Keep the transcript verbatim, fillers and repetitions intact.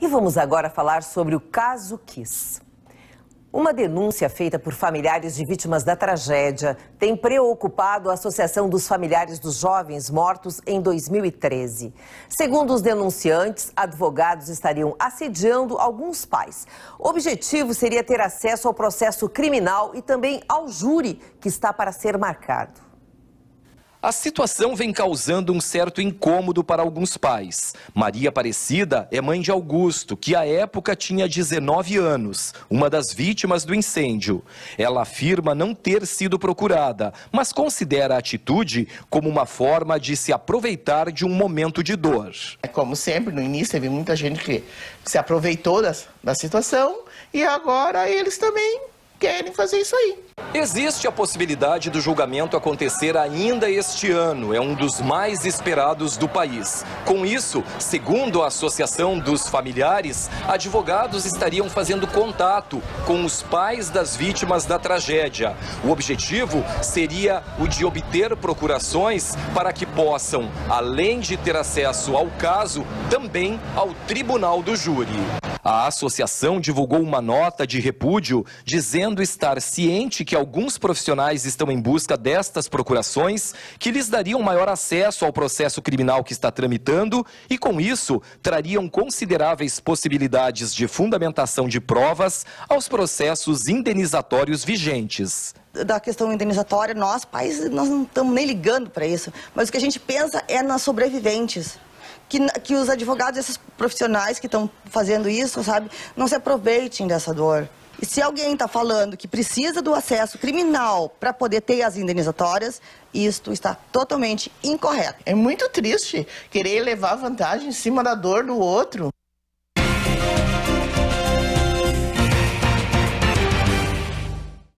vamos agora falar sobre o caso Kiss. Uma denúncia feita por familiares de vítimas da tragédia tem preocupado a Associação dos Familiares dos Jovens Mortos em dois mil e treze. Segundo os denunciantes, advogados estariam assediando alguns pais. O objetivo seria ter acesso ao processo criminal e também ao júri que está para ser marcado. A situação vem causando um certo incômodo para alguns pais. Maria Aparecida é mãe de Augusto, que à época tinha dezenove anos, uma das vítimas do incêndio. Ela afirma não ter sido procurada, mas considera a atitude como uma forma de se aproveitar de um momento de dor. Como sempre, no início teve muita gente que se aproveitou da, da situação e agora eles também querem fazer isso aí. Existe a possibilidade do julgamento acontecer ainda este ano, é um dos mais esperados do país. Com isso, segundo a Associação dos Familiares, advogados estariam fazendo contato com os pais das vítimas da tragédia. O objetivo seria o de obter procurações para que possam, além de ter acesso ao caso, também ao tribunal do júri. A associação divulgou uma nota de repúdio dizendo estar ciente que alguns profissionais estão em busca destas procurações que lhes dariam maior acesso ao processo criminal que está tramitando e, com isso, trariam consideráveis possibilidades de fundamentação de provas aos processos indenizatórios vigentes. Da questão indenizatória, nós, pais, nós não estamos nem ligando para isso, mas o que a gente pensa é nas sobreviventes. Que, que os advogados, esses profissionais que estão fazendo isso, sabe, não se aproveitem dessa dor. E se alguém está falando que precisa do acesso criminal para poder ter as indenizatórias, isto está totalmente incorreto. É muito triste querer levar vantagem em cima da dor do outro.